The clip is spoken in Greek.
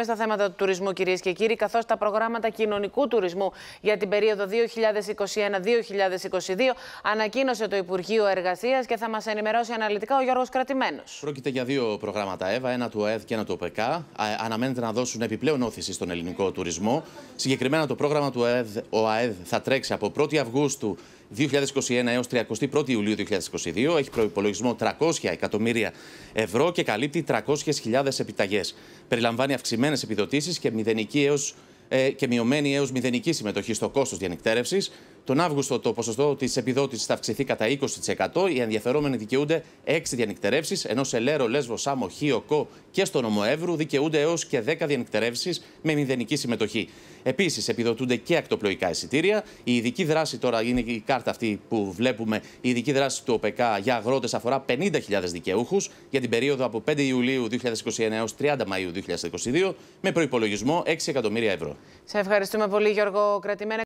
Στα θέματα του τουρισμού, κυρίες και κύριοι, καθώς τα προγράμματα κοινωνικού τουρισμού για την περίοδο 2021-2022 ανακοίνωσε το Υπουργείο Εργασίας και θα μας ενημερώσει αναλυτικά ο Γιώργος Κρατημένος. Πρόκειται για δύο προγράμματα, Εύα, ένα του ΟΑΕΔ και ένα του ΟΠΕΚΑ. Αναμένεται να δώσουν επιπλέον όθηση στον ελληνικό τουρισμό. Συγκεκριμένα, το πρόγραμμα του ΟΑΕΔ θα τρέξει από 1η Αυγούστου 2021 έως 31η Ιουλίου 2022. Έχει προϋπολογισμό 300 εκατομμύρια ευρώ και καλύπτει 300.000 επιταγές. Περιλαμβάνει αυξημένες επιδοτήσεις και μειωμένη έως μηδενική συμμετοχή στο κόστος διανυκτέρευσης. Τον Αύγουστο το ποσοστό της επιδότησης θα αυξηθεί κατά 20%. Οι ενδιαφερόμενοι δικαιούνται 6 διανυκτερεύσεις, ενώ σε Λέρο, Λέσβο, Σάμο, Χίο, Κο και στον Νομό Εύρου δικαιούνται έως και 10 διανυκτερεύσεις με μηδενική συμμετοχή. Επίσης, επιδοτούνται και ακτοπλοϊκά εισιτήρια. Η ειδική δράση τώρα είναι η κάρτα αυτή που βλέπουμε. Η ειδική δράση του ΟΠΕΚΑ για αγρότες αφορά 50.000 δικαιούχους για την περίοδο από 5 Ιουλίου 2021 έως 30 Μαΐου 2022 με προϋπολογισμό 6 εκατομμύρια ευρώ. Σε ευχαριστούμε πολύ, Γιώργο Κρατημένο.